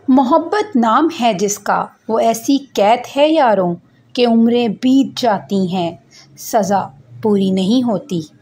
मोहब्बत नाम है जिसका वो ऐसी कैद है यारों कि उम्रें बीत जाती हैं, सज़ा पूरी नहीं होती।